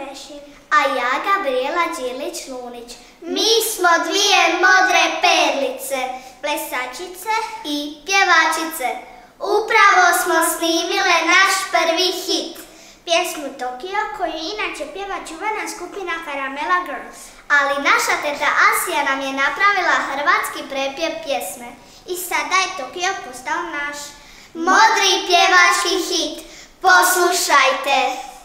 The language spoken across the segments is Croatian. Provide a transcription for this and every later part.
Mešin. A ja Gabriela Đilić-Lunić. Mi smo dvije modre perlice, plesačice i pjevačice. Upravo smo snimile naš prvi hit. Pjesmu Tokio koju inače pjeva čuvena skupina Caramela Girls. Ali naša teta Asija nam je napravila hrvatski prepjev pjesme. I sada je Tokio postao naš modri pjevački hit. Poslušajte!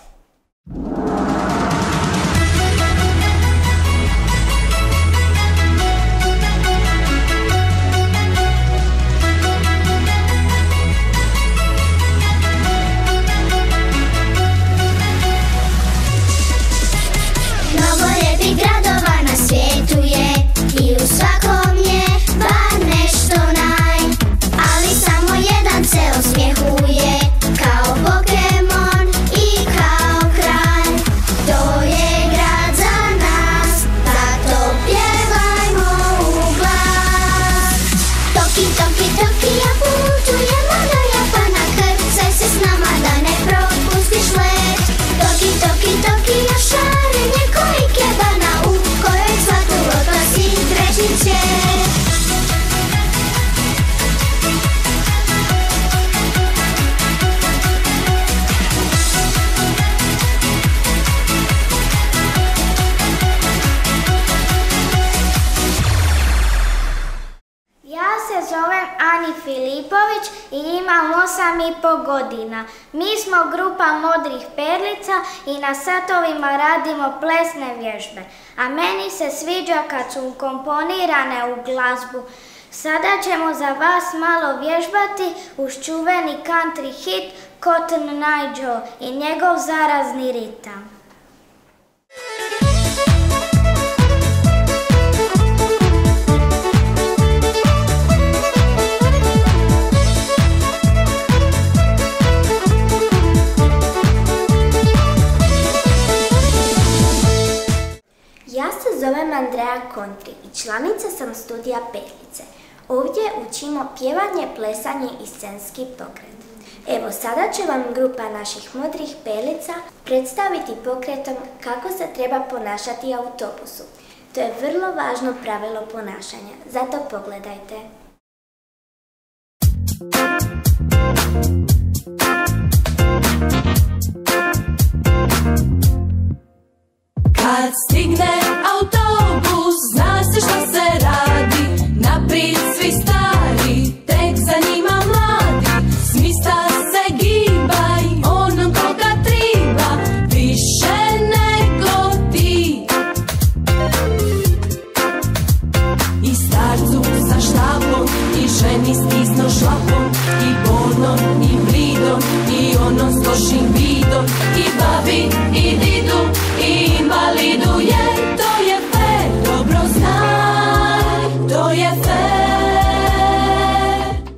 Filipović i imam 8,5 godina. Mi smo grupa modrih perlica i na satovima radimo plesne vježbe. A meni se sviđa kad su komponirane u glazbu. Sada ćemo za vas malo vježbati uz čuveni country hit Cotton Eye Joe i njegov zarazni ritam. Ja se zovem Andreja Kontri i članica sam studija Perlice. Ovdje učimo pjevanje, plesanje i scenski pokret. Evo, sada će vam grupa naših modrih perlica predstaviti pokretom kako se treba ponašati u autobusu. To je vrlo važno pravilo ponašanja, zato pogledajte. Kad stigne